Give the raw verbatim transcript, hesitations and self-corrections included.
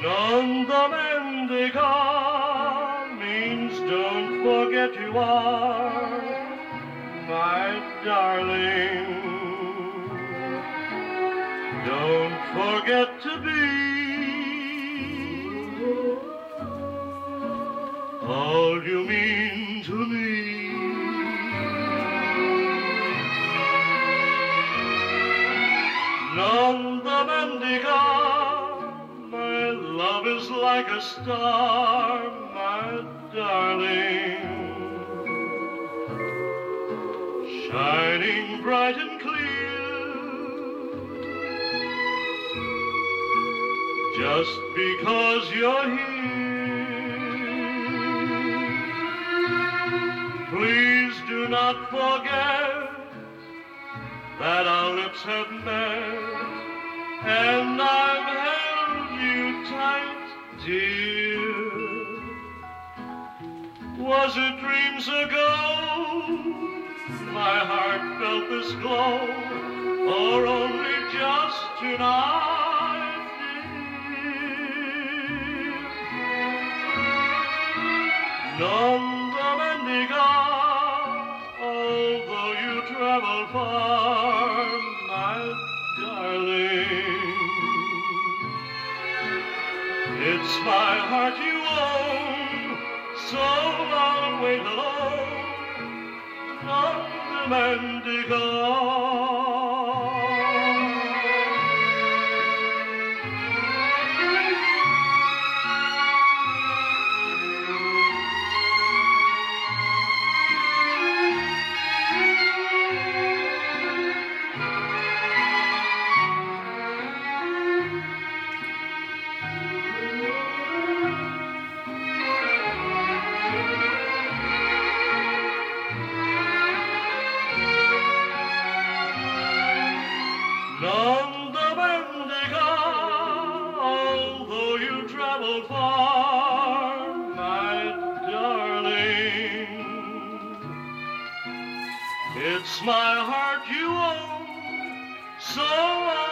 Nanda Mendika means don't forget you are my darling. Don't forget to be all you mean to me. Nanda Mendika, my love is like a star, my darling, shining bright and clear, just because you're here. Please do not forget that our lips have met, and I've held you tight, dear. Was it dreams ago my heart felt this glow, or only just tonight, dear? Nanda Mendika, although you travel far, my darling, it's my heart you own, so I'll wait alone, Nanda Mendika. Nanda Mendika, although you travel far, my darling, it's my heart you own, so I